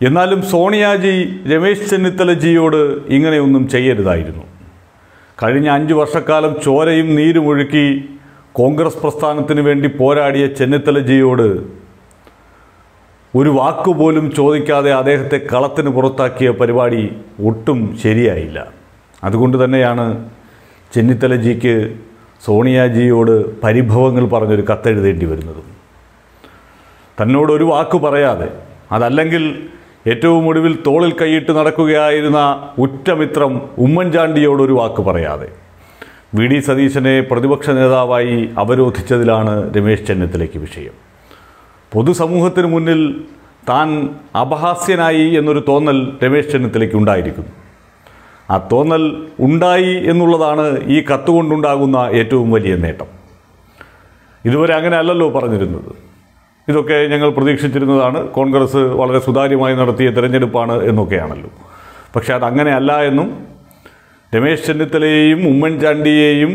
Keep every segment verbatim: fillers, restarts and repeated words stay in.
എന്നാലും സോണിയാജി രമേശ് ചെന്നിത്തലജിയോട് ഇങ്ങനെയൊന്നും ചെയ്യരുതായിരുന്നു. കഴിഞ്ഞ അഞ്ച് വർഷക്കാലം ചോരയും നീരുമൊഴുക്കി കോൺഗ്രസ് പ്രസ്ഥാനത്തിന് വേണ്ടി പോരാടിയ ചെന്നിത്തലജിയോട് ഒരു വാക്കുപോലും ചോദിക്കാതെ അദ്ദേഹത്തെ കളത്തിന് പുറത്താക്കിയ പരിപാടി ഒട്ടും ശരിയായില്ല. അതുകൊണ്ട് തന്നെയാണ് ചെന്നിത്തലജിക്ക് സോണിയാജിയോട് പരിഭവങ്ങൾ പറഞ്ഞൊരു കത്തെഴുതേണ്ടി വരുന്നത്. തന്നോട് ഒരു വാക്ക് പറയാതെ, അതല്ലെങ്കിൽ ഏറ്റവും ഒടുവിൽ തോളിൽ കൈയിട്ട് നടക്കുകയായിരുന്ന ഉറ്റമിത്രം ഉമ്മൻചാണ്ടിയോടൊരു വാക്ക് പറയാതെ വി ഡി സതീശനെ പ്രതിപക്ഷ നേതാവായി അവരോധിച്ചതിലാണ് രമേശ് ചെന്നിത്തലയ്ക്ക് വിഷയം. പൊതുസമൂഹത്തിന് മുന്നിൽ താൻ അപഹാസ്യനായി എന്നൊരു തോന്നൽ രമേശ് ചെന്നിത്തലയ്ക്ക് ഉണ്ടായിരിക്കുന്നു. ആ തോന്നൽ ഉണ്ടായി എന്നുള്ളതാണ് ഈ കത്തുകൊണ്ടുണ്ടാകുന്ന ഏറ്റവും വലിയ നേട്ടം. ഇതുവരെ അങ്ങനെ അല്ലല്ലോ പറഞ്ഞിരുന്നത്. ഇതൊക്കെ ഞങ്ങൾ പ്രതീക്ഷിച്ചിരുന്നതാണ്, കോൺഗ്രസ് വളരെ സുതാര്യമായി നടത്തിയ തിരഞ്ഞെടുപ്പാണ് എന്നൊക്കെയാണല്ലോ. പക്ഷേ അതങ്ങനെയല്ല എന്നും രമേശ് ചെന്നിത്തലയെയും ഉമ്മൻചാണ്ടിയെയും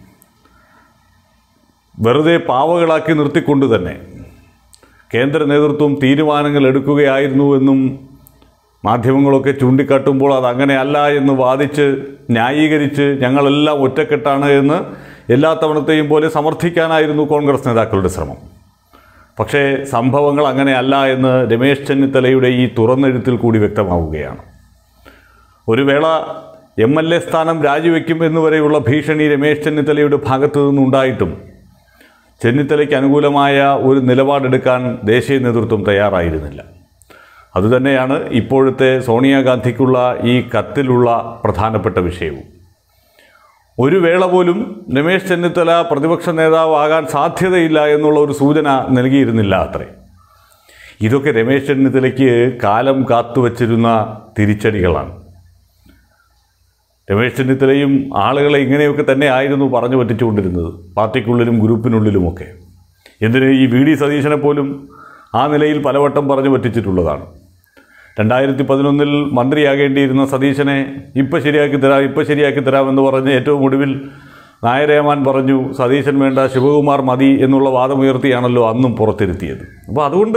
വെറുതെ പാവകളാക്കി നിർത്തിക്കൊണ്ട് തന്നെ കേന്ദ്ര നേതൃത്വം തീരുമാനങ്ങൾ എടുക്കുകയായിരുന്നുവെന്നും മാധ്യമങ്ങളൊക്കെ ചൂണ്ടിക്കാട്ടുമ്പോൾ അതങ്ങനെയല്ല എന്ന് വാദിച്ച് ന്യായീകരിച്ച് ഞങ്ങളെല്ലാം ഒറ്റക്കെട്ടാണ് എന്ന് എല്ലാ തവണത്തെയും പോലെ സമർത്ഥിക്കാനായിരുന്നു കോൺഗ്രസ് നേതാക്കളുടെ ശ്രമം. പക്ഷേ സംഭവങ്ങൾ അങ്ങനെയല്ല എന്ന് രമേശ് ചെന്നിത്തലയുടെ ഈ തുറന്നെഴുത്തിൽ കൂടി വ്യക്തമാവുകയാണ്. ഒരു വേള എം എൽ എ സ്ഥാനം രാജിവെക്കും എന്നുവരെയുള്ള ഭീഷണി രമേശ് ചെന്നിത്തലയുടെ ഭാഗത്തു നിന്നുണ്ടായിട്ടും ചെന്നിത്തലയ്ക്ക് അനുകൂലമായ ഒരു നിലപാടെടുക്കാൻ ദേശീയ നേതൃത്വം തയ്യാറായിരുന്നില്ല. അതുതന്നെയാണ് ഇപ്പോഴത്തെ സോണിയാഗാന്ധിക്കുള്ള ഈ കത്തിലുള്ള പ്രധാനപ്പെട്ട വിഷയവും. ഒരു വേള പോലും രമേശ് ചെന്നിത്തല പ്രതിപക്ഷ നേതാവാകാൻ സാധ്യതയില്ല എന്നുള്ള ഒരു സൂചന നൽകിയിരുന്നില്ല അത്രേ. ഇതൊക്കെ രമേശ് ചെന്നിത്തലയ്ക്ക് കാലം കാത്തുവച്ചിരുന്ന തിരിച്ചടികളാണ്. രമേശ് ചെന്നിത്തലയും ആളുകളെ ഇങ്ങനെയൊക്കെ തന്നെ ആയിരുന്നു പറഞ്ഞു പറ്റിച്ചുകൊണ്ടിരുന്നത്, പാർട്ടിക്കുള്ളിലും ഗ്രൂപ്പിനുള്ളിലുമൊക്കെ. എന്തിന് ഈ വി ഡി സതീശനെ പോലും ആ നിലയിൽ പലവട്ടം പറഞ്ഞു പറ്റിച്ചിട്ടുള്ളതാണ്. രണ്ടായിരത്തി പതിനൊന്നിൽ മന്ത്രിയാകേണ്ടിയിരുന്ന സതീശനെ ഇപ്പം ശരിയാക്കി തരാം ഇപ്പം ശരിയാക്കി തരാമെന്ന് പറഞ്ഞ് ഏറ്റവും ഒടുവിൽ നായരേമാൻ പറഞ്ഞു സതീശൻ വേണ്ട, ശിവകുമാർ മതി എന്നുള്ള വാദമുയർത്തിയാണല്ലോ അന്നും പുറത്തിരുത്തിയത്. അപ്പോൾ അതുകൊണ്ട്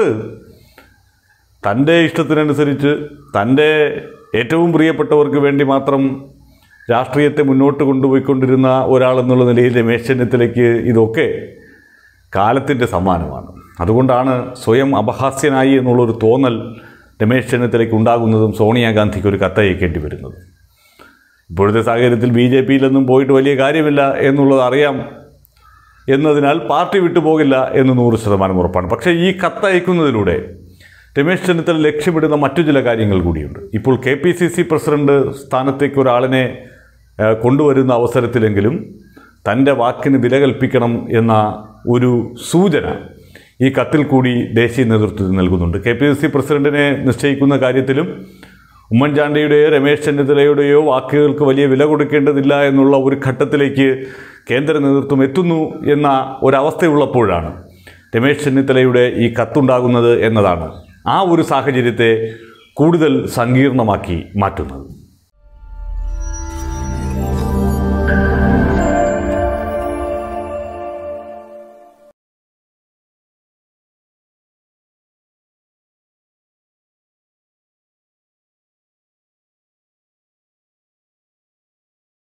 തൻ്റെ ഇഷ്ടത്തിനനുസരിച്ച് തൻ്റെ ഏറ്റവും പ്രിയപ്പെട്ടവർക്ക് വേണ്ടി മാത്രം രാഷ്ട്രീയത്തെ മുന്നോട്ട് കൊണ്ടുപോയിക്കൊണ്ടിരുന്ന ഒരാളെന്നുള്ള നിലയിൽ രമേശ് ചെന്നിത്തലയ്ക്ക് ഇതൊക്കെ കാലത്തിൻ്റെ സമ്മാനമാണ്. അതുകൊണ്ടാണ് സ്വയം അപഹാസ്യനായി എന്നുള്ളൊരു തോന്നൽ രമേശ് ചെന്നിത്തലയ്ക്ക് ഉണ്ടാകുന്നതും സോണിയാഗാന്ധിക്ക് ഒരു കത്തയക്കേണ്ടി വരുന്നത്. ഇപ്പോഴത്തെ സാഹചര്യത്തിൽ ബി ജെ പിയിലൊന്നും പോയിട്ട് വലിയ കാര്യമില്ല എന്നുള്ളത് അറിയാം എന്നതിനാൽ പാർട്ടി വിട്ടുപോകില്ല എന്ന് നൂറ് ശതമാനം ഉറപ്പാണ്. പക്ഷേ ഈ കത്തയക്കുന്നതിലൂടെ രമേശ് ചെന്നിത്തല ലക്ഷ്യമിടുന്ന മറ്റു ചില കാര്യങ്ങൾ കൂടിയുണ്ട്. ഇപ്പോൾ K P C C president സ്ഥാനത്തേക്ക് ഒരാളിനെ കൊണ്ടുവരുന്ന അവസരത്തിലെങ്കിലും തൻ്റെ വാക്കിന് വില കൽപ്പിക്കണം എന്ന ഒരു സൂചന ഈ കത്തിൽ കൂടി ദേശീയ നേതൃത്വത്തിന് നൽകുന്നുണ്ട്. കെ പി സി സി പ്രസിഡന്റിനെ നിശ്ചയിക്കുന്ന കാര്യത്തിലും ഉമ്മൻചാണ്ടിയുടെയോ രമേശ് ചെന്നിത്തലയുടെയോ വാക്കുകൾക്ക് വലിയ വില കൊടുക്കേണ്ടതില്ല എന്നുള്ള ഒരു ഘട്ടത്തിലേക്ക് കേന്ദ്ര നേതൃത്വം എത്തുന്നു എന്ന ഒരവസ്ഥയുള്ളപ്പോഴാണ് രമേശ് ചെന്നിത്തലയുടെ ഈ കത്തുണ്ടാകുന്നത് എന്നതാണ് ആ ഒരു സാഹചര്യത്തെ കൂടുതൽ സങ്കീർണമാക്കി മാറ്റുന്നത്.